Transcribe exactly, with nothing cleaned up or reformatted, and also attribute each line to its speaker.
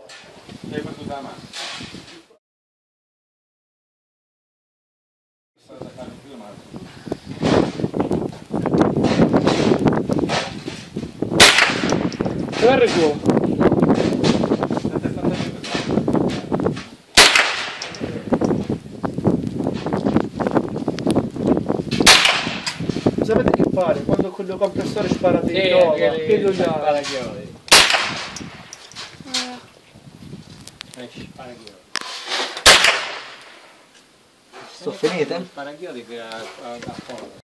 Speaker 1: Hai fatto da mano.
Speaker 2: Guarda qua. Sapete che fare? Quando quello compressore spara di
Speaker 3: Sì,
Speaker 2: trova,
Speaker 3: che
Speaker 2: che lo
Speaker 3: spara chiodi. Spara chiodi.
Speaker 4: Sto finite?
Speaker 3: Spara chiodi che a fuoco.